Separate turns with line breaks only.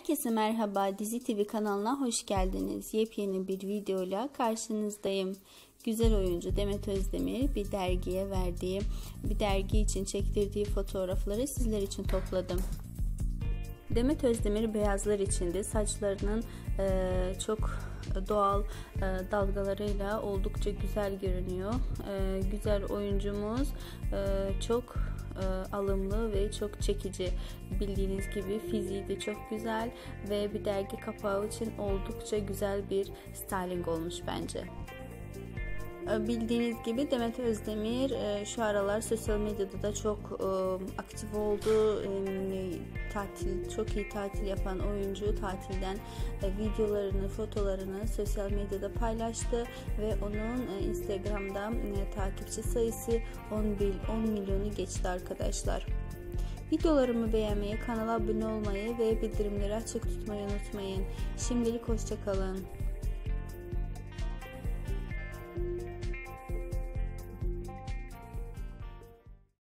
Herkese merhaba, Dizi TV kanalına hoş geldiniz. Yepyeni bir videoyla karşınızdayım. Güzel oyuncu Demet Özdemir bir dergiye verdiği, bir dergi için çektirdiği fotoğrafları sizler için topladım. Demet Özdemir beyazlar içinde saçlarının çok doğal dalgalarıyla oldukça güzel görünüyor. Güzel oyuncumuz çok alımlı ve çok çekici. Bildiğiniz gibi fiziği de çok güzel ve bir dergi kapağı için oldukça güzel bir styling olmuş bence. Bildiğiniz gibi Demet Özdemir şu aralar sosyal medyada da çok aktif oldu. Çok iyi tatil yapan oyuncu tatilden videolarını, fotolarını sosyal medyada paylaştı ve onun Instagram'da takipçi sayısı 10 milyonu geçti arkadaşlar. Videolarımı beğenmeyi, kanala abone olmayı ve bildirimleri açık tutmayı unutmayın. Şimdilik hoşça kalın.